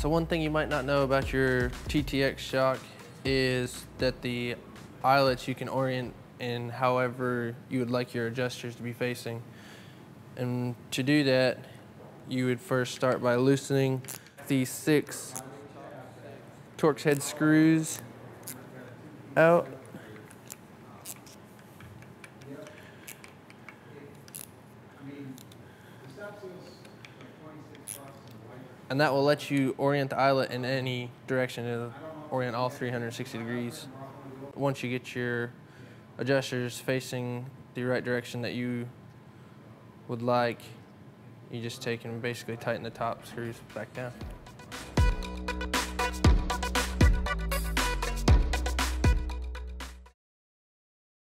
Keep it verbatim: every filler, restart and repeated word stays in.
So one thing you might not know about your T T X shock is that the eyelets you can orient in however you would like your adjusters to be facing. And to do that, you would first start by loosening these six Torx head screws out. And that will let you orient the eyelet in any direction. It'll orient all three hundred sixty degrees. Once you get your adjusters facing the right direction that you would like, you just take and basically tighten the top screws back down.